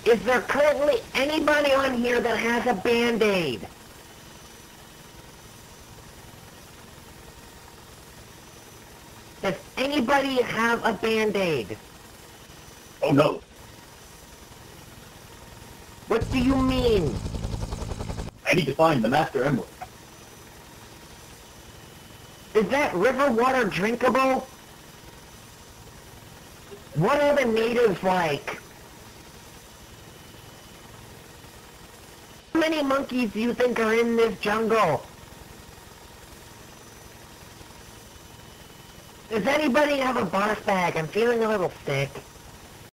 Is there currently anybody on here that has a Band-Aid? Does anybody have a Band-Aid? Oh no. What do you mean? I need to find the Master Emerald. Is that river water drinkable? What are the natives like? How many monkeys do you think are in this jungle? Does anybody have a boss bag? I'm feeling a little sick.